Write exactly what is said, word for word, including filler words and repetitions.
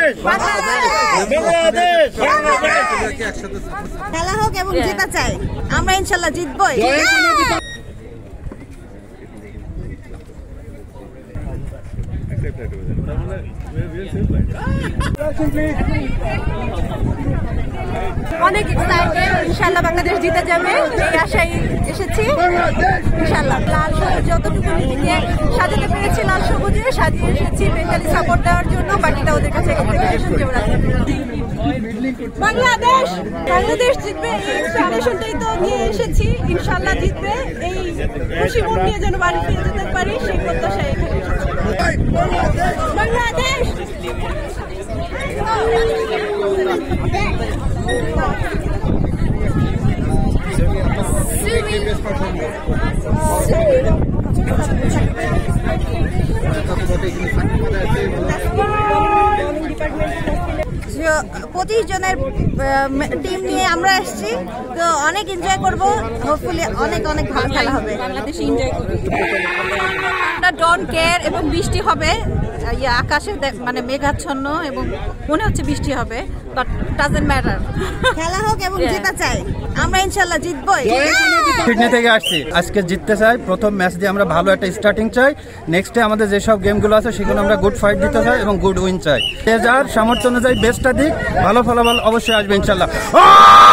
খেলা হোক এবং জেতা চাই, আমরা ইনশাল্লাহ জিতবই। অনেক এক্সাইটেড, ইনশাআল্লাহ বাংলাদেশ জিতে যাবে এই আশায় এসেছি। ইনশাআল্লাহ লাল সবুজ যতটুকু নিজেকে সাজাতে পেরেছি লাল সবুজে সাজিয়ে এসেছি মেন্টালি সাপোর্ট দেওয়ার জন্য, বাকিটা ওদের কাছে বাংলাদেশ বাংলাদেশ জিতবে এই এক্সপেকটেশনটাই তো নিয়ে এসেছি। ইনশাআল্লাহ জিতবে, এই খুশি মন নিয়ে যেন বাড়ি ফিরে যেতে পারি সেই প্রত্যাশায় এখানে এসেছি। বাংলাদেশ পঁচিশ জনের টিম নিয়ে আমরা এসেছি, তো অনেক এনজয় করবো, হোপফুলি অনেক অনেক ভালো খেলা হবে। বাংলাদেশে এনজয় করবো, ডন কেয়ার এবং বৃষ্টি হবে, আকাশে মানে মেঘাচ্ছন্ন এবং মনে হচ্ছে বৃষ্টি হবে, বাট ডাজন্ট ম্যাটার, খেলা হোক এবং জেতা চাই, আমরা ইনশাআল্লাহ জিতবই। সিডনি থেকে আসছি, আজকে জিততে চাই, প্রথম ম্যাচ দিয়ে আমরা ভালো একটা স্টার্টিং চাই, নেক্সটে আমাদের যেসব গেমগুলো আছে সেগুলো আমরা গুড ফাইট দিতে চাই এবং গুড উইন চাই। যে যার সামর্থ্য অনুযায়ী বেস্টটা দিক, ভালো ফলাফল অবশ্যই আসবে ইনশাআল্লাহ।